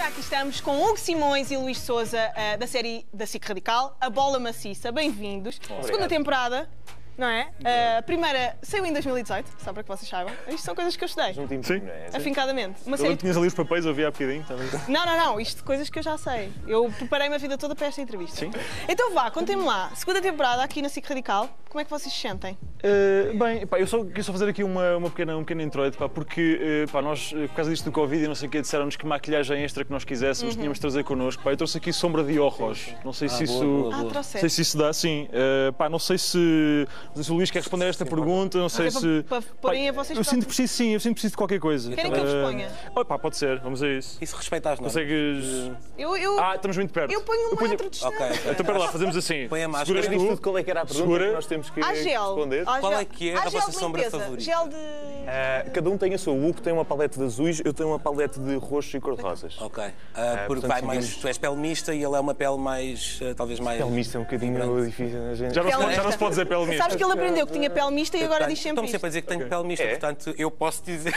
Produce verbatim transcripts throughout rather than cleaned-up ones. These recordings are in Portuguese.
Já aqui estamos com Hugo Simões e Luís Sousa, uh, da série da SIC Radical, A Bola Maciça. Bem-vindos. Segunda temporada, não é? Uh, a primeira saiu em dois mil e dezoito, só para que vocês saibam. Isto são coisas que eu estudei. Sim. Afincadamente. Uma Eu série não tinhas ali os papéis, eu vi há bocadinho também. Não, não, não. Isto coisas que eu já sei. Eu preparei-me a vida toda para esta entrevista. Sim. Então vá, contem-me lá. Segunda temporada aqui na SIC Radical. Como é que vocês se sentem? Uh, bem, pá, eu só queria só fazer aqui uma, uma pequena, um pequeno introito, pá, porque uh, pá, nós, uh, por causa disto do Covid e não sei o quê, disseram-nos que maquilhagem extra que nós quiséssemos, uhum. tínhamos de trazer connosco. Pá, eu trouxe aqui sombra de ojos. Não sei se ah, isso. Boa, boa, boa. boa. Ah, não sei se isso dá, sim. Uh, pá, não sei se, não sei se o Luís quer responder a esta pergunta, não sei é se. Para, para porem a vocês eu sinto preciso, sim, eu sinto preciso de qualquer coisa. Querem que eu vos ponha? Uh, pá, pode ser, vamos a isso. Isso respeita as normas. Consegues. Eu, eu, Ah, estamos muito perto. eu ponho um eu ponho... metro de distância. Ok, ok. Então, para lá, fazemos assim. Põe a máscara. Seguras tu. Qual é que era a pergunta Segura. que nós temos que Há gel. responder? Há Qual gel. é que é Há a gel vossa de sombra limpeza. favorita? Gel de... Uh, cada um tem a sua. O Hugo tem uma palete de azuis, eu tenho uma palete de roxo e cor-de-rosas. Ok. Uh, porque portanto, vai mais, seguimos- tu és pele mista e ele é uma pele mais, uh, talvez mais... Pele mista é um bocadinho Vibrante. difícil, a gente. Já não, se Pele pode, já não se pode dizer pele mista. Sabes que ele aprendeu que tinha pele mista e agora Tenho- diz sempre Estou-me isto. sempre a dizer que tenho Ok. pele mista, É? portanto eu posso dizer,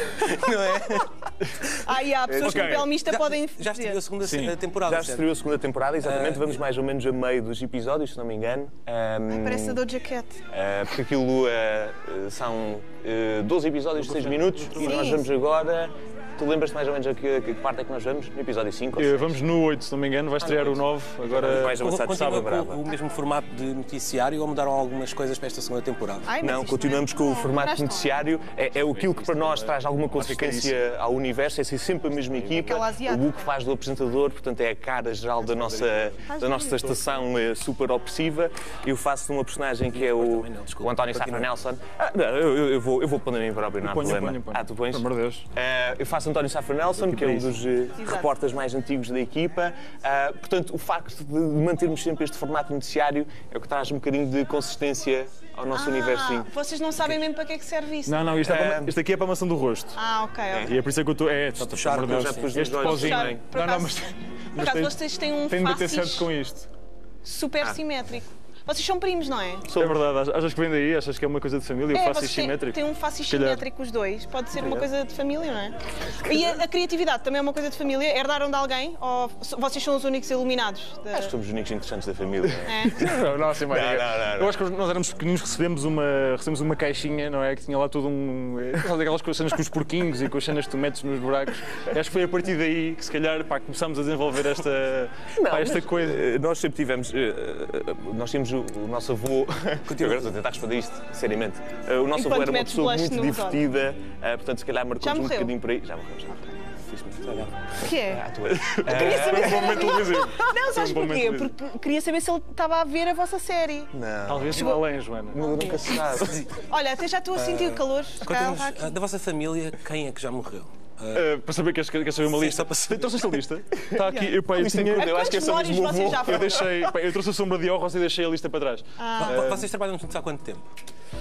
não é? Ah, e há pessoas Ok. com pele mista Já, podem já dizer. estreou a segunda Sim. se- temporada, Já certo? estreou a segunda temporada, exatamente. Ah, Vamos mais ou menos a meio dos episódios, se não me engano. Um, Parece a Doja Cat. uh, porque aquilo uh, são uh, doze episódios de seis minutos e nós Sim. vamos agora. Tu lembras-te mais ou menos a que, a que parte é que nós vamos? No episódio cinco? ou Eh, seis? Vamos no oito, se não me engano, vai estrear o nove. Agora. Mais avançado, Continua Sábado com Brava. o mesmo formato de noticiário ou mudaram algumas coisas para esta segunda temporada? Ai, mas Não, isto continuamos é- com o Não, formato já estou. noticiário. É, é aquilo que para nós traz alguma consistência ao universo, é ser sempre a mesma equipa. Aquela asiática. O Hugo faz do apresentador, portanto é a cara geral da nossa, da nossa estação eh, super opressiva. Eu faço de uma personagem que é o, também não, desculpa. o António Safra Continua. Nelson. Ah, não, eu, eu- eu vou, eu vou pôr a mim próprio, não há Ponho, problema. ponho, ponho. Ah, tu pões? Pelo amor de Deus. Eh, eu faço António Safra Nelson, que é um dos eh, repórteres mais antigos da equipa. Ah, portanto, o facto de mantermos sempre este formato noticiário é o que traz um bocadinho de consistência ao nosso Ah, universinho. vocês não sabem mesmo para que é que serve isso. Não, não, isto, é para, Eh, isto aqui é para a mação do rosto. Ah, ok, ok. E é por isso é que eu estou. É, pelo puxar, amor de eu Deus. já pus Este nos olhos. pozinho. Puxar, por Não, não, acaso- mas. Por mas acaso tem- vocês têm um tem de bater certo facis com isto. super simétrico. Vocês são primos, não é? É verdade, achas que vem daí? Achas que é uma coisa de família? É, Eu faço vocês têm, simétrico. têm um facis Se calhar. simétrico os dois. Pode ser uma coisa de família, não é? E a, a criatividade também é uma coisa de família? Herdaram de alguém? Ou so- vocês são os únicos iluminados? da- Acho que somos os únicos interessantes da família. É? Não, não, assim, Maria. Não, não, não, não. Eu acho que nós éramos pequeninos, recebemos uma, recebemos uma caixinha, não é? Que tinha lá todo um. Sabe, aquelas coisas cenas com os porquinhos e com as cenas que tu metes nos buracos. E acho que foi a partir daí que, se calhar, pá, começámos a desenvolver esta, pá, esta mas, coisa. eh, Nós sempre tivemos. eh, eh, nós temos o, o nosso avô. Agora estou a tentar responder isto, seriamente. Eh, o nosso Enquanto avô era uma metes pessoa blush muito no resort. divertida, eh, portanto, se calhar Já marcou-nos um morreu? bocadinho por aí. Já morreu, já morreu. Fiz-me. O que é? Ah, tu Eu queria saber se Foi um momento televisivo. Não, sabes Foi um porquê? momento televisivo. Porque queria saber se ele estava a ver a vossa série. Não. Talvez não além, Joana. Nunca se sabe. Olha, até já estou a sentir o calor. Se calhar ele Conta-nos, está aqui. ah, da vossa família, quem é que já morreu? Ah, Uh, para saber, queres, queres saber uma Sim, lista? só para saber. Trouxeste a lista? Está aqui. Eu, pá, eu, Isto é tinha, incrível. Eu acho que é Quantos só memórias mesmo o vocês avô. já eu, foram? deixei, pá, eu trouxe a sombra de ojos e deixei a lista para trás. Ah. vo- Vocês trabalham juntos há quanto tempo?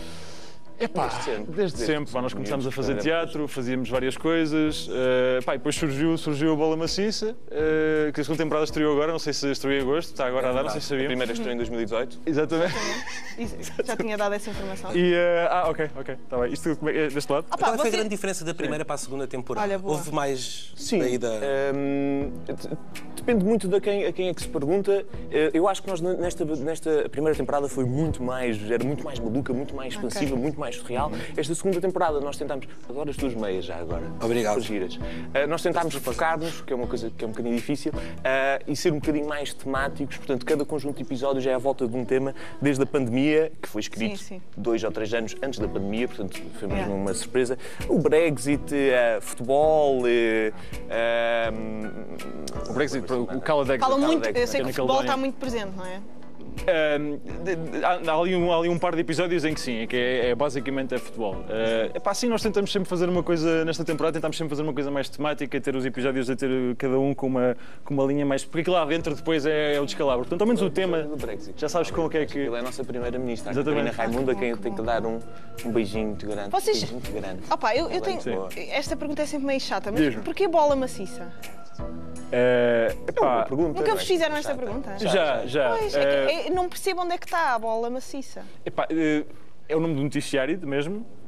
Epá, Desde sempre. desde Desde sempre. Pá, nós começámos a fazer miúdos, teatro, fazíamos várias coisas. Uh, pá, e depois surgiu, surgiu a Bola Maciça, uh, que a segunda temporada estreou agora, não sei se estreou em agosto, está agora a dar, não sei se A sabiam. primeira estreou em dois mil e dezoito. Exatamente. Isso, já tinha dado essa informação. E, uh, ah, ok, ok, está bem. Isto como é, é deste lado? Ah, pá, Qual foi a você- grande diferença da primeira para a segunda temporada? Olha, boa. Houve mais Sim. daí da... Hum, d- depende muito de quem, a quem é que se pergunta. Eh, Eu acho que nós nesta, nesta primeira temporada foi muito mais, era muito mais maluca, muito mais expansiva, muito mais surreal. Esta segunda temporada nós tentámos, adoro as tuas meias já agora. Obrigado. As giras. Eh, nós tentámos focar-nos, que é uma coisa que é um bocadinho difícil, eh, e ser um bocadinho mais temáticos. Portanto, cada conjunto de episódios é à volta de um tema, desde a pandemia, que foi escrito Sim, sim. dois ou três anos antes da pandemia, portanto foi mesmo Yeah. uma surpresa. O Brexit, eh, futebol, eh, eh, O Brexit, o Caladex. Falam muito, Caldex, eu sei que o naquele futebol banho. está muito presente, não é? Um, de- de- há, há ali um, há ali um par de episódios em que sim, que é, é basicamente é futebol. Uh, epá, sim, nós tentamos sempre fazer uma coisa, nesta temporada, tentamos sempre fazer uma coisa mais temática, ter os episódios a ter cada um com uma, com uma linha mais. Porque aquilo lá dentro depois é, é o descalabro. Portanto, ao menos o tema, do Brexit. já sabes com o que é que. Ele é a nossa primeira-ministra, a Exatamente. Catarina Raimundo, a quem eu que tenho bom. que dar um, um beijinho muito grande. Vocês- Um beijinho muito grande. Opa, eu, eu Ela é tenho. muito boa. Esta pergunta é sempre meio chata, mas Diz-me. porquê bola maciça? Uh, É uma epá, pergunta. Nunca não vos é? fizeram esta Chata. pergunta? já, já. Pois, Uh, é que, é- não percebo onde é que está a bola maciça. epá, uh, é o nome do noticiário mesmo.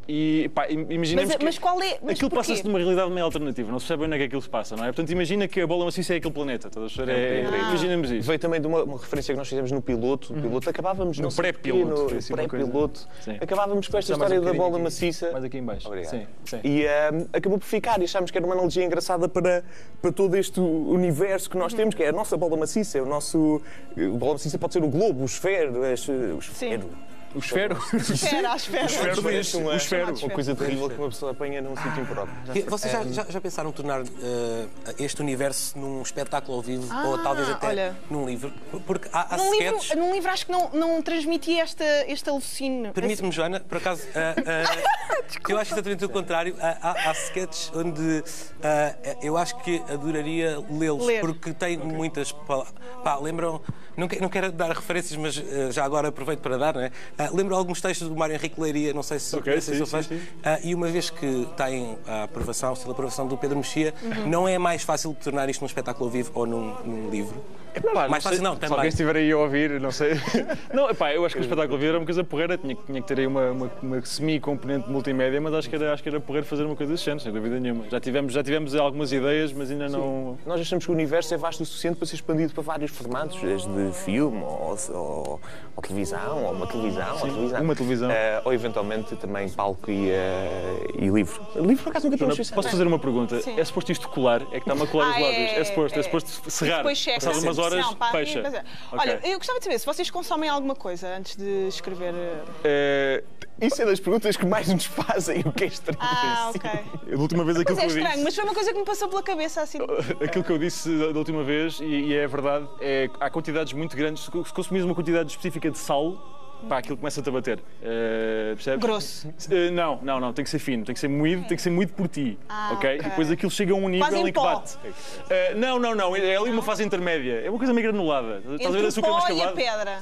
E pá, imaginemos Mas, que mas qual é. Mas aquilo porquê? passa-se numa realidade meio alternativa, não se sabe onde é que aquilo se passa, não é? Portanto, imagina que a bola maciça é aquele planeta, estás a ver? É, Ah. Imaginemos isso. Veio também de uma, uma referência que nós fizemos no piloto. No piloto acabávamos No não sei pré-piloto, porquê, foi No assim uma pré-piloto. coisa. Sim. Acabávamos com esta Já mais história um da bocadinho bola aqui. maciça. Mais aqui em baixo. Obrigado. Sim, sim. E um, acabou por ficar e achámos que era uma analogia engraçada para, para todo este universo que nós temos, que é a nossa bola maciça. O nosso. A bola maciça pode ser o globo, o esfero, as- o esfero. O esfero. Espera, espera. esfero Parece diz, uma, o esfero. uma coisa terrível que uma pessoa apanha num sítio impróprio. E Vocês já, já, já pensaram tornar eh, este universo num espetáculo ao vivo Ah, ou talvez até olha. num livro? Porque há, há Num sketches. livro, num livro acho que não, não transmitia esta, este alucínio. Permite-me, Joana, por acaso, ah, ah, eu acho exatamente o contrário. Há, há, há sketches onde ah, eu acho que adoraria lê-los, Ler. porque tem muitas. pala- Pá, lembram. Não, que- não quero dar referências, mas ah, já agora aproveito para dar, não é? Ah, lembro alguns textos do Mário Henrique Leiria, não sei se Ok, não sei se sim, ele faz. sim, sim. Ah, e uma vez que tem a aprovação, se a aprovação do Pedro Mexia, não é mais fácil tornar isto num espetáculo ao vivo ou num, num livro? Epá, Mais sei- fácil não, Se também. alguém estiver aí a ouvir, não sei. Não, epá, eu acho que o espetáculo vivo era uma coisa porreira, tinha, que- tinha que ter aí uma, uma, uma semi-componente multimédia, mas acho que era, acho que era porreiro fazer uma coisa desse género, sem dúvida nenhuma. Já tivemos, já tivemos algumas ideias, mas ainda não. Nós achamos que o universo é vasto o suficiente para ser expandido para vários formatos, desde filme ou, ou, ou televisão, ou uma televisão, ou televisão. uma televisão. Eh, ou eventualmente também palco e, eh, e livro. Livro, por acaso, nunca tínhamos pensado. Posso fazer uma pergunta? Sim. É suposto isto colar? É que está-me a colar os Ah, lábios. é, É suposto, é, é. suposto serrar. Depois checa. Passado umas horas, Não, pá, fecha. pois é. Ok. Olha, eu gostava de saber se vocês consomem alguma coisa antes de escrever. eh, Eh, Isso é das perguntas que mais nos fazem, o que é estranho. Ah, ok. da última vez aquilo Mas é que eu estranho, disse. mas foi uma coisa que me passou pela cabeça assim. Aquilo que eu disse da da última vez, e, e é verdade, é há quantidades muito grandes. Se se consumires uma quantidade específica de sal, pá, aquilo começa-te a bater. Eh, percebes? Grosso. Eh, não, não, não, tem que ser fino, tem que ser moído, tem que ser moído por ti. Ah, ok? ok. E depois aquilo chega a um nível Quase em em que pó. bate. Eh, não, não, não, é ali uma fase intermédia. É uma coisa meio granulada. Estás a ver Entre o açúcar pó e a mascavado? pedra.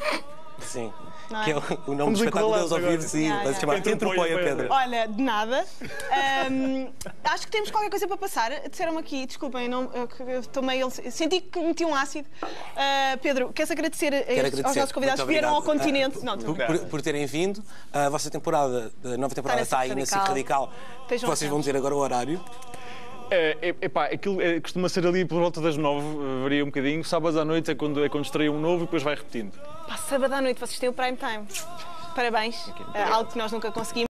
Sim. Não é? Que é o, o nome Vamos do espetáculo encurralados deles ouvir, agora. sim, Yeah, vai se yeah. chamar Entre o Pó e a Pedra. Olha, de nada. Ahm, acho que temos qualquer coisa para passar. Disseram-me aqui, desculpem, eu não, eu, eu tomei, senti que meti um ácido. Ah, Pedro, queres agradecer, a estes- Quero aos agradecer. nossos convidados que Muito vieram ao obrigado. continente? Ah, Não, por, tu- por- por terem vindo. A vossa temporada, a nova temporada Está está na aí SIC na SIC Radical. Radical. Estejam Vocês vão atentos. dizer agora o horário. É, é, epá, aquilo é, costuma ser ali por volta das nove, eh, varia um bocadinho. Sábados à noite é quando, é quando estreia um novo e depois vai repetindo. Pá, sábado à noite vocês têm o prime time. Parabéns. Ah, algo que nós nunca conseguimos.